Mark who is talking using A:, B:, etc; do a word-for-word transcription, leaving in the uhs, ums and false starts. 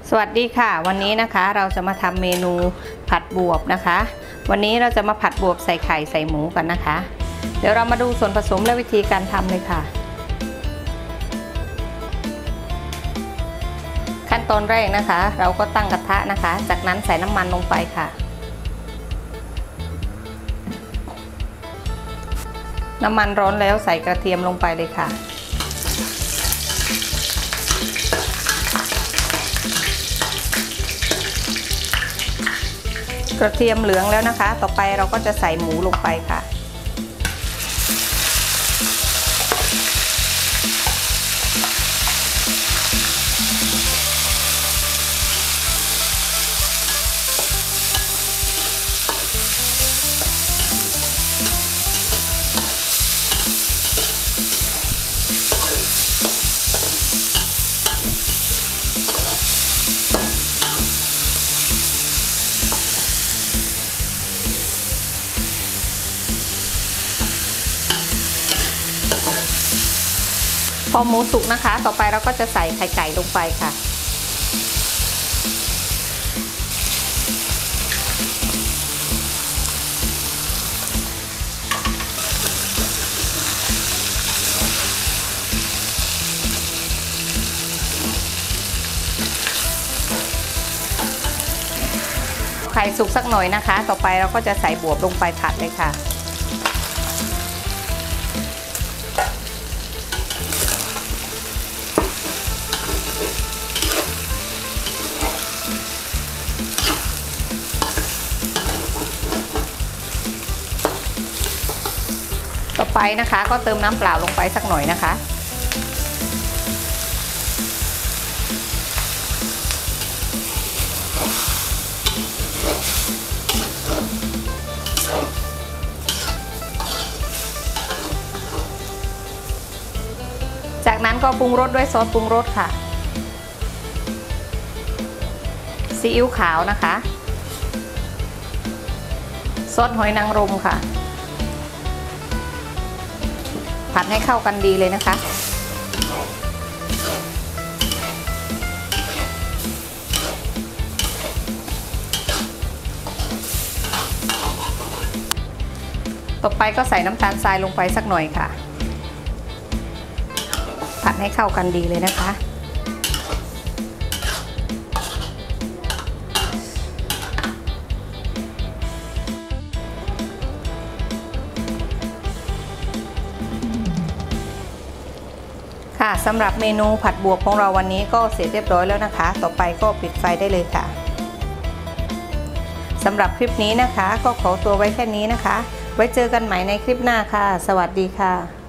A: สวัสดีค่ะวันนี้นะคะเราจะมาทำเมนูผัดบวบนะคะวันนี้เราจะมาผัดบวบใส่ไข่ใส่หมูกันนะคะเดี๋ยวเรามาดูส่วนผสมและวิธีการทำเลยค่ะขั้นตอนแรกนะคะเราก็ตั้งกระทะนะคะจากนั้นใส่น้ำมันลงไปค่ะน้ำมันร้อนแล้วใส่กระเทียมลงไปเลยค่ะกระเทียมเหลืองแล้วนะคะต่อไปเราก็จะใส่หมูลงไปค่ะพอหมูสุกนะคะต่อไปเราก็จะใส่ไข่ไก่ลงไปค่ะไข่สุกสักหน่อยนะคะต่อไปเราก็จะใส่บวบลงไปผัดเลยค่ะต่อไปนะคะก็เติมน้ำเปล่าลงไปสักหน่อยนะคะจากนั้นก็ปรุงรสด้วยซอสปรุงรสค่ะซีอิ๊วขาวนะคะซอสหอยนางรมค่ะผัดให้เข้ากันดีเลยนะคะต่อไปก็ใส่น้ำตาลทรายลงไปสักหน่อยค่ะผัดให้เข้ากันดีเลยนะคะค่ะสำหรับเมนูผัดบวบของเราวันนี้ก็เสร็จเรียบร้อยแล้วนะคะต่อไปก็ปิดไฟได้เลยค่ะสำหรับคลิปนี้นะคะก็ขอตัวไว้แค่นี้นะคะไว้เจอกันใหม่ในคลิปหน้าค่ะสวัสดีค่ะ